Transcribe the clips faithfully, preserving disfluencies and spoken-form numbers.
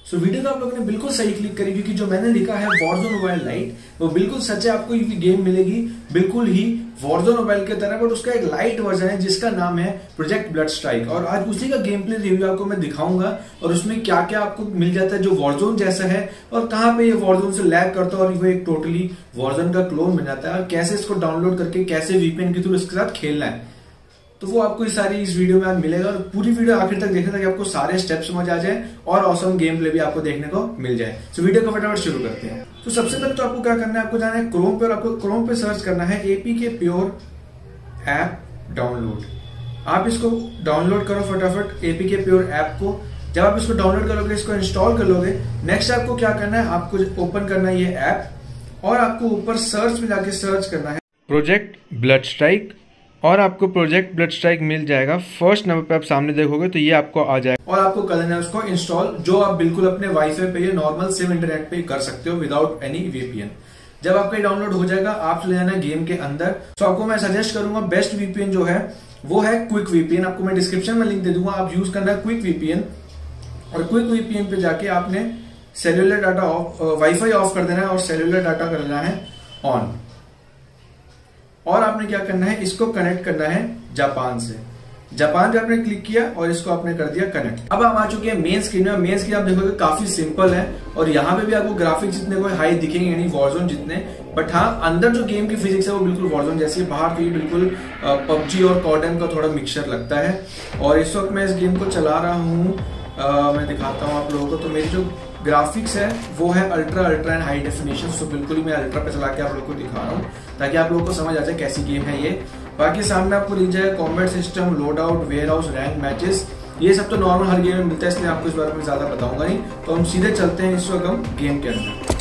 सो so, video तो आप लोगों ने बिल्कुल सही क्लिक करी, क्योंकि जो मैंने लिखा है वॉरजोन मोबाइल लाइट वो बिल्कुल सच है। आपको ये गेम मिलेगी बिल्कुल ही वॉरजोन मोबाइल की तरह, बट उसका एक लाइट वर्जन है जिसका नाम है प्रोजेक्ट ब्लड स्ट्राइक। और आज उसी का गेम प्ले रिव्यू आपको मैं दिखाऊंगा और उसमें क्या क्या आपको मिल जाता है जो वॉरजोन जैसा है, और कहाँ पे ये वॉरजोन से लैग करता है और वो एक टोटली वॉरजोन का क्लोन बन जाता है, और कैसे इसको डाउनलोड करके कैसे वीपीएन के थ्रू इसके साथ खेलना है। तो वो आपको इस सारी इस वीडियो में आज मिलेगा, और पूरी वीडियो आखिर तक देखना ताकि आपको सारे स्टेप समझ आ जाए और ऑसम गेम प्ले भी आपको देखने को मिल जाए। तो वीडियो को फटाफट शुरू करते हैं। तो सबसे पहले तो आपको क्या करना है, आपको जाना है क्रोम पे, और आपको क्रोम पे सर्च करना है एपीके प्योर ऐप डाउनलोड। आप इसको डाउनलोड करो फटाफट एपीके प्योर ऐप को। जब आप इसको डाउनलोड करोगे, इसको इंस्टॉल कर लोगे, नेक्स्ट आपको क्या करना है, आपको ओपन करना है ये ऐप, और आपको ऊपर सर्च में जाके सर्च करना है प्रोजेक्ट ब्लड स्ट्राइक, और आपको प्रोजेक्ट ब्लड स्ट्राइक मिल जाएगा। फर्स्ट नंबर पे आप सामने देखोगे तो ये आपको आ जाएगा, और आपको करना है उसको इंस्टॉल, जो आप बिल्कुल अपने वाईफाई पे या नॉर्मल सिम इंटरनेट पे कर सकते हो विदाउट एनी वीपीएन। जब आपका डाउनलोड हो जाएगा, आप चले जाना गेम के अंदर। तो आपको मैं सजेस्ट करूंगा बेस्ट वीपीएन जो है वो है क्विक वीपीएन। आपको मैं डिस्क्रिप्शन में लिंक दे दूंगा, आप यूज करना है क्विक वीपीएन। और क्विक वीपीएन पे जाके आपने cellular data off, wifi off कर देना है और सेल्यूलर डाटा कर देना है ऑन। और आपने क्या करना है, इसको कनेक्ट करना है जापान से। जापान पे आपने क्लिक किया और इसको आपने कर दिया कनेक्ट। अब हम आ चुके हैं मेन स्क्रीन में। मेन स्क्रीन आप देखोगे काफी सिंपल है, और यहाँ पे भी आपको ग्राफिक्स जितने कोई हाई दिखेंगे यानी वॉरजोन जितने, बट हाँ अंदर जो गेम की फिजिक्स है वो बिल्कुल वॉरजोन जैसी है। बाहर तो ये बिल्कुल पबजी और कॉर्डन का थोड़ा मिक्सचर लगता है। और इस वक्त मैं इस गेम को चला रहा हूँ, मैं दिखाता हूँ आप लोगों को। तो मेरी जो ग्राफिक्स है वो है ultra ultra and high definition. So बिल्कुल ही मैं अल्ट्रा पे चला के आप लोगों को दिखा रहा हूँ ताकि आप लोगों को समझ आ जाए कैसी गेम है ये। बाकी सामने आपको दिख जाए combat system, load out, warehouse, rank matches, ये सब तो नॉर्मल हर गेम में मिलता है, इसलिए आपको इस बारे में ज्यादा बताऊंगा नहीं। तो हम सीधे चलते हैं इस वक्त हम गेम के अंदर।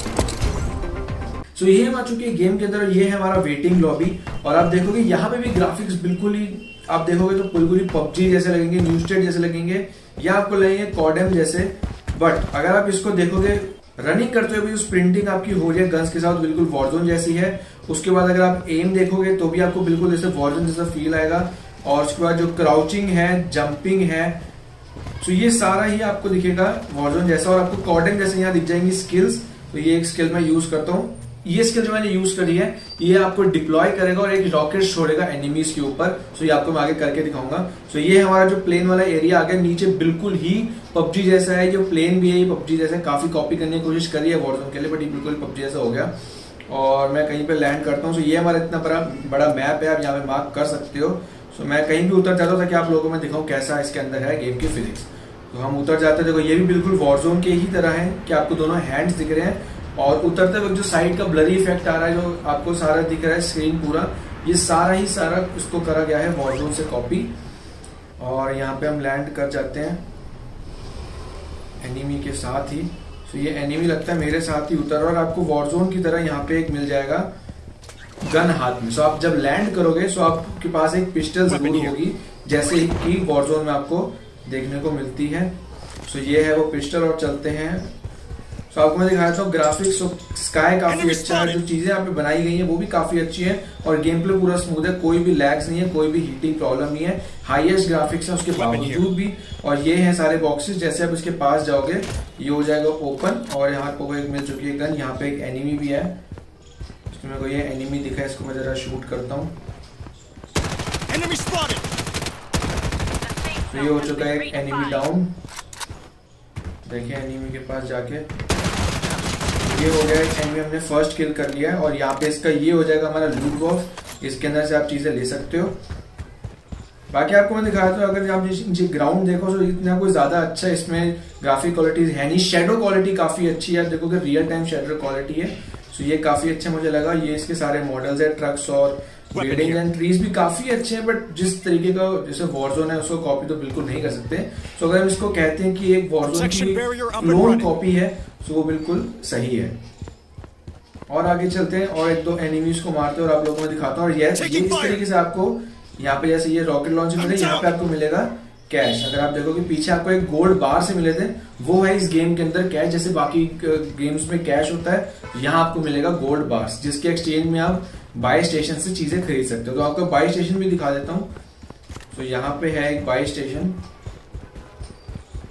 सो so, ये हम आ चुके हैं गेम के अंदर, ये है हमारा वेटिंग लॉबी। और आप देखोगे यहाँ पे भी ग्राफिक्स बिल्कुल ही आप देखोगे तो बिल्कुल ही पबजी जैसे लगेंगे, न्यू स्टेट जैसे लगेंगे, या आपको लगेंगे कॉर्डन जैसे। बट अगर आप इसको देखोगे रनिंग करते हुए भी जो स्प्रिंटिंग आपकी हो रही है गन्स के साथ बिल्कुल वॉरजोन जैसी है। उसके बाद अगर आप एम देखोगे तो भी आपको बिल्कुल जैसे वॉरजोन जैसा फील आएगा। और उसके बाद जो क्राउचिंग है, जंपिंग है, तो ये सारा ही आपको दिखेगा वॉरजोन जैसा। और आपको कॉर्डन जैसे यहाँ दिख जाएंगी स्किल्स। तो ये एक स्किल मैं यूज करता हूँ, ये स्किल जो मैंने यूज करी है ये आपको डिप्लॉय करेगा और एक रॉकेट छोड़ेगा एनिमीज के ऊपर। सो ये आपको मैं आगे करके दिखाऊंगा। सो ये हमारा जो प्लेन वाला एरिया आ गया, नीचे बिल्कुल ही पबजी जैसा है। जो प्लेन भी है ये पबजी जैसा है, काफी कॉपी करने की कोशिश करी है वॉरजोन के लिए, बट ये बिल्कुल पबजी जैसा हो गया। और मैं कहीं पे लैंड करता हूँ। सो ये हमारा इतना बड़ा बड़ा मैप है, आप यहाँ पे मार्क कर सकते हो। सो मैं कहीं भी उतर जाता हूँ ताकि आप लोगों को मैं दिखाऊँ कैसा इसके अंदर है गेम की फिजिक्स। तो हम उतर जाते हैं, देखो ये भी बिल्कुल वॉरजोन के ही तरह है कि आपको दोनों हैंड्स दिख रहे हैं, और उतरते वक्त जो साइड का ब्लरी इफेक्ट आ रहा है, जो आपको सारा दिख रहा है स्क्रीन पूरा, ये सारा ही सारा इसको करा गया है वॉरजोन से कॉपी। और यहाँ पे हम लैंड कर जाते हैं एनिमी के साथ ही। तो ये एनिमी लगता है मेरे साथ ही उतर, और आपको वॉरजोन की तरह यहाँ पे एक मिल जाएगा गन हाथ में। सो आप जब लैंड करोगे सो आपके पास एक पिस्टल जरूर होगी, जैसे कि वॉरजोन में आपको देखने को मिलती है। सो ये है वो पिस्टल, और चलते हैं। तो आपको मैं दिखाया था ग्राफिक्स, स्काई काफी अच्छा है, जो चीजें यहाँ पे बनाई गई हैं वो भी काफी अच्छी है, और गेम प्ले पूरा स्मूथ है, कोई भी लैग्स नहीं है, कोई भी हीटिंग प्रॉब्लम नहीं है। हाईएस्ट ग्राफिक्स है उसके बावजूद भी। और ये है सारे बॉक्सेस, जैसे आप इसके पास जाओगे ये हो जाएगा ओपन, और यहाँ पे एक मिल चुकी है गन। यहाँ पे एक एनिमी भी है, इसमें मेरे को ये एनिमी दिखा है, इसको मैं जरा शूट करता हूँ। तो ये हो चुका है एक एनिमी डाउन, देखिए एनिमी के पास जाके ये हो गया एक एनिमी हमने फर्स्ट किल कर लिया है। और यहाँ पे इसका ये हो जाएगा हमारा लूट बॉक्स, इसके अंदर से आप चीजें ले सकते हो। बाकी आपको मैं दिखाया था, अगर आप नीचे ग्राउंड देखो तो इतना कोई ज्यादा अच्छा इसमें ग्राफिक क्वालिटी है नहीं। शेडो क्वालिटी काफी अच्छी है, आप देखोगे रियल टाइम शेडो क्वालिटी है। सो ये काफी अच्छा मुझे लगा। ये इसके सारे मॉडल्स है, ट्रक्स और बिल्डिंग एंड ट्रीज भी काफी अच्छे हैं, बट जिस तरीके का जैसे वॉरजोन है उसको कॉपी तो बिल्कुल नहीं कर सकते। सो अगर हम इसको कहते हैं कि एक वॉरजोन की क्लोन कॉपी है तो वो बिल्कुल सही है। और आगे चलते हैं और एक दो एनिमीज को मारते हैं और आप लोगों को दिखाता हूँ। और ये इस तरीके से आपको यहाँ पे जैसे ये रॉकेट लॉन्चर मिले, यहाँ पे आपको मिलेगा कैश। अगर आप देखोगे पीछे आपको एक गोल्ड बार से मिले थे, वो है इस गेम के अंदर कैश। जैसे बाकी गेम्स में कैश होता है, यहाँ आपको मिलेगा गोल्ड बार्स, जिसके एक्सचेंज में आप बाय स्टेशन से चीजें खरीद सकते हो। तो आपको बाय स्टेशन भी दिखा देता हूँ। तो यहाँ पे है एक बाय स्टेशन,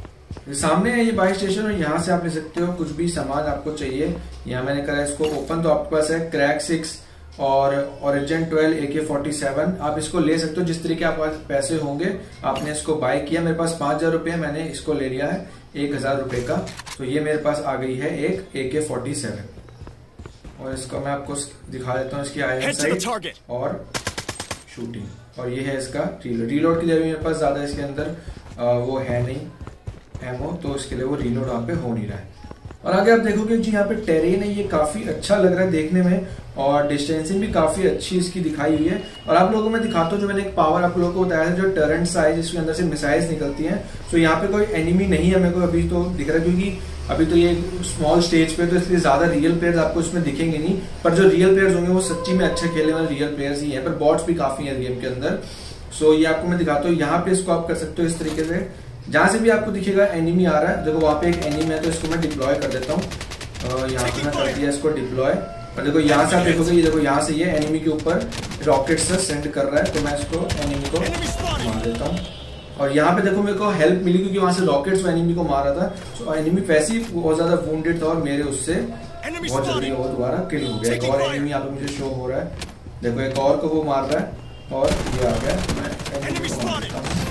सामने है ये बाई स्टेशन और यहाँ से आप ले सकते हो कुछ भी सामान आपको चाहिए। यहाँ मैंने करा इसको ओपन, तो आपके पास है क्रैक सिक्स और origin twelve, A K forty seven. आप इसको ले सकते हो जिस तरीके आपके पास पैसे होंगे। आपने इसको बाय किया, मेरे पास पांच हजार रुपये, मैंने इसको ले लिया है एक हजार रुपये का। तो ये मेरे पास आ गई है एक ए के फोर्टी सेवन और इसको मैं आपको दिखा देता हूँ इसकी आयरन साइट और शूटिंग। और ये है इसका रीलोड। रीलोड के लिए भी मेरे पास ज्यादा इसके अंदर आ, वो है नहीं एमओ, तो इसके लिए वो रीलोड वहाँ पे हो नहीं रहा है। और आगे आप देखोगे जी यहाँ पे टेरेन है, ये काफी अच्छा लग रहा है देखने में और डिस्टेंसिंग भी काफी अच्छी इसकी दिखाई हुई है। और आप लोगों को मैं दिखाता हूँ जो मैंने एक पावर आप लोगों को बताया था, जो टर्रेंट साइज इसके अंदर से मिसाइल्स निकलती हैं। तो यहाँ पे कोई एनिमी नहीं है मेरे को अभी तो दिख रहा है, क्योंकि अभी तो ये स्मॉल स्टेज पे, तो इसलिए ज्यादा रियल प्लेयर्स आपको इसमें दिखेंगे नहीं। पर जो रियल प्लेयर्स होंगे वो सच्ची में अच्छा खेलने वाले रियल प्लेयर्स ही हैं, पर बॉट्स भी काफी है गेम के अंदर। सो ये आपको मैं दिखाता हूँ। यहाँ पे इसको आप कर सकते हो इस तरीके से, जहां से भी आपको दिखेगा एनिमी आ रहा है, देखो वहां पे एक एनिमी है, तो इसको मैं डिप्लॉय कर देता हूँ। यहाँ पे मैं कर दिया इसको डिप्लॉय। और देखो यहाँ से आप देखोगे, ये देखो यहाँ से ये एनिमी के ऊपर रॉकेट से सेंड कर रहा है, तो मैं इसको एनिमी को मार देता हूँ। और यहाँ पे देखो मेरे को हेल्प मिली क्योंकि वहां से रॉकेट्स एनिमी को मार रहा था। सो एनिमी वैसे ही बहुत ज्यादा वुंडेड था और मेरे उससे बहुत जल्दी वो दोबारा किल हो गया। एक और एनिमी यहाँ पे मुझे शो हो रहा है, देखो एक और को वो मार रहा है और ये आ गया। मैं एनिमी को मार देता हूँ।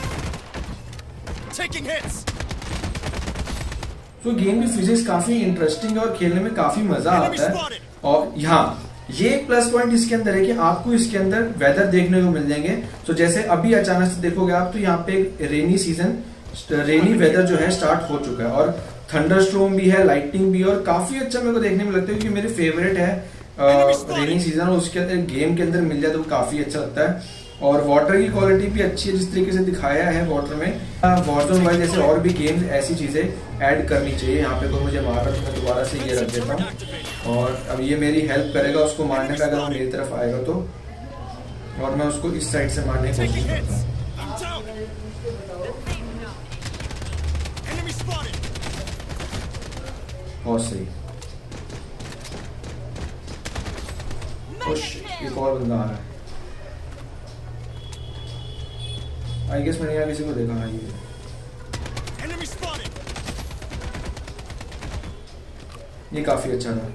तो गेम की फिजिक्स काफी इंटरेस्टिंग है और खेलने में काफी मजा आता है। और यहाँ ये एक प्लस पॉइंट इसके अंदर है कि आपको इसके अंदर वेदर देखने को मिल जाएंगे। तो जैसे अभी अचानक से देखोगे आप, तो यहाँ पे एक रेनी सीजन, रेनी वेदर जो है स्टार्ट हो चुका है और थंडर स्टॉर्म भी है, लाइटनिंग भी, और काफी अच्छा मेरे को देखने में लगता है क्योंकि मेरे फेवरेट है रेनी सीजन और उसके अंदर गेम के अंदर मिल जाए तो काफी अच्छा लगता है। और वाटर की क्वालिटी भी अच्छी है जिस तरीके से दिखाया है वाटर में। वॉरजोन वाइज जैसे और भी गेम्स ऐसी चीजें ऐड करनी चाहिए। यहाँ पे कोई मुझे मार रहा है तो मैं दोबारा से ये रख देता हूँ और अब ये मेरी हेल्प करेगा उसको मारने का, अगर वो मेरी तरफ आएगा तो। और मैं उसको इस साइड से मारने की कोशिश करता हूँ। बहुत सही। एक और बंदा आ रहा है। आई गेस मैंने यहाँ किसी को देखा है। ये काफी अच्छा था।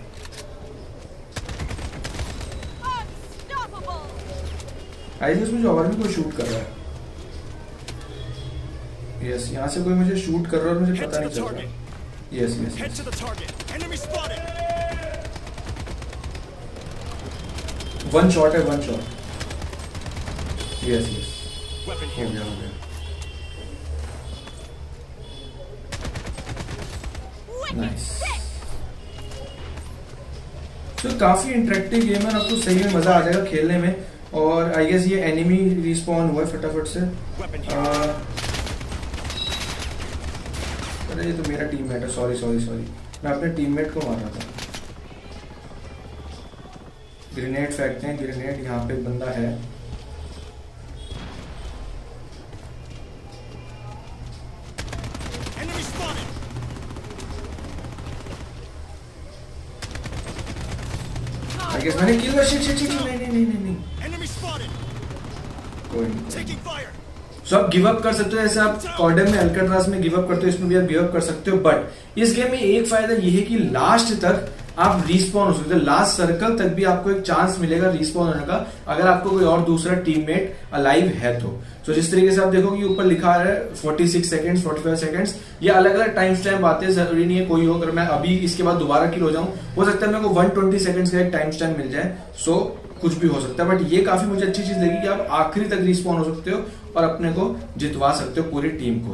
आई गेस मुझे और भी कोई शूट कर रहा है। यस, यहाँ से कोई मुझे शूट कर रहा है और मुझे पता नहीं चल रहा। यस यस वन शॉट है, वन शॉट। यस यस हो गया हो गया। नाइस। तो काफी इंटरेक्टिव गेम है, आपको सही में मजा आ जाएगा खेलने में। और आई गेस ये एनिमी रिस्पॉन हुआ है फटाफट से। अरे ये तो मेरा टीममेट है, सॉरी सॉरी सॉरी मैं अपने टीममेट को मार रहा था। ग्रेनेड फेंकते हैं, ग्रेनेड। यहाँ पे बंदा है। I guess मैंने किल। शिट शिट शिट नहीं नहीं नहीं नहीं कोई नहीं। सो आप गिव अप कर सकते हो, जैसे आप कॉर्डन में अल्काट्राज में गिव अप करते हो, इसमें भी आप गिव अप कर सकते हो। बट इस गेम में एक फायदा ये है कि लास्ट तक आप रिस्पॉन हो सकते हो। लास्ट सर्कल तक भी आपको एक चांस मिलेगा रिस्पॉन होने का, अगर आपको कोई और दूसरा टीममेट अलाइव है तो। तो जिस तरीके से आप देखोगे ऊपर लिखा है छियालीस सेकंड्स, पैंतालीस सेकंड्स, ये अलग अलग टाइम स्टैम्प आते हैं। जरूरी नहीं है कोई हो, अगर मैं अभी इसके बाद दोबारा किल हो जाऊं, हो सकता है मेरे को एक सौ बीस सेकंड्स का एक टाइम स्टैम्प मिल जाए। सो कुछ भी हो सकता है, बट ये काफी मुझे अच्छी चीज लगी कि आप आखिरी तक रिस्पॉन हो सकते हो और अपने को जितवा सकते हो पूरी टीम को।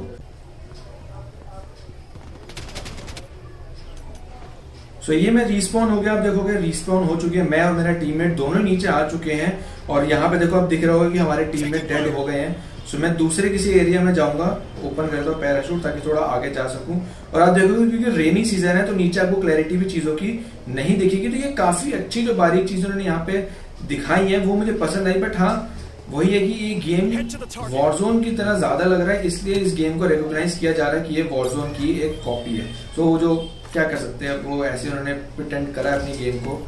सो so, ये मैं रिस्पॉन हो गया। आप देखोगे रिस्पॉन हो चुके हैं, मैं और मेरा टीममेट दोनों नीचे आ चुके हैं। और यहाँ पे देखो आप दिख रहा होगा कि हमारे टीममेट डेड हो गए हैं। सो so, मैं दूसरे किसी एरिया में जाऊंगा, ओपन करता हूँ पैराशूट ताकि थोड़ा आगे जा सकूं। और आप देखोगे क्योंकि रेनी सीजन है तो नीचे आपको क्लैरिटी भी चीजों की नहीं दिखेगी। तो ये काफी अच्छी जो बारीक चीजें उन्होंने यहाँ पे दिखाई है वो मुझे पसंद आई। बट हाँ वही है कि ये गेम वॉरजोन की तरह ज्यादा लग रहा है, इसलिए इस गेम को रिकॉग्नाइज किया जा रहा है कि ये वॉरजोन की एक कॉपी है। तो वो जो क्या कर सकते हैं, वो ऐसे उन्होंने प्रिटेंड करा है अपनी गेम को।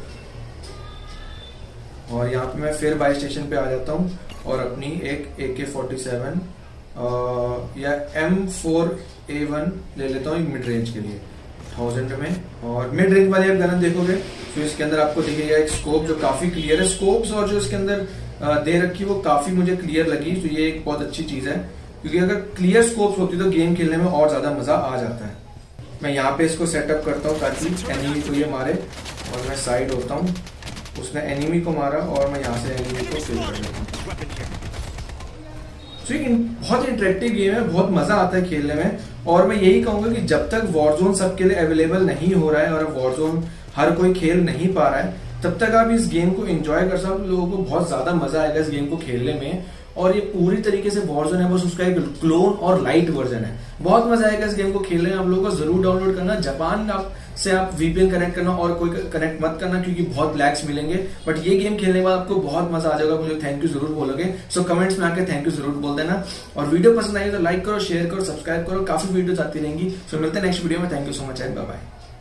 और यहाँ पे मैं फिर बाई स्टेशन पे आ जाता हूँ और अपनी एक ए के फोर्टी सेवन या एम फोर ए वन ले लेता हूँ मिड रेंज के लिए थाउजेंड में। और मिड रेंज वाली आप गन देखोगे तो इसके अंदर आपको दिखेगा एक स्कोप जो काफी क्लियर है। स्कोप्स और जो इसके अंदर दे रखी वो काफी मुझे क्लियर लगी, तो ये एक बहुत अच्छी चीज है, क्योंकि अगर क्लियर स्कोप्स होती तो गेम खेलने में और ज्यादा मजा आ जाता है। मैं यहाँ पे इसको सेटअप करता हूँ ताकि एनिमी को ये मारे, और मैं साइड होता हूँ, उसने एनिमी को मारा और मैं यहाँ से एनिमी को किल कर लेता हूँ। तो ये बहुत इंटरेक्टिव गेम है, बहुत मजा आता है खेलने में। और मैं यही कहूंगा कि जब तक वॉरजोन सबके लिए अवेलेबल नहीं हो रहा है और वॉरजोन हर कोई खेल नहीं पा रहा है, तब तक आप इस गेम को एंजॉय कर सकते हो। लोगों को बहुत ज्यादा मजा आएगा इस गेम को खेलने में। और ये पूरी तरीके से वॉरजोन है, बस उसका एक क्लोन और लाइट वर्जन है। बहुत मजा आएगा इस गेम को खेलने में। आप लोगों को जरूर डाउनलोड करना। जापान आप से आप वीपीएन कनेक्ट करना और कोई कनेक्ट मत करना, क्योंकि बहुत लैग्स मिलेंगे। बट ये गेम खेलने के बाद आपको बहुत मजा आ जाएगा। मुझे थैंक यू जरूर बोलोगे, सो कमेंट्स में आके थैंक यू जरूर बोल देना। और वीडियो पसंद आई तो लाइक करो, शेयर करो, सब्सक्राइब करो, काफी वीडियोस आती रहेंगी। सो मिलते हैं नेक्स्ट वीडियो में। Thank you so much and bye bye.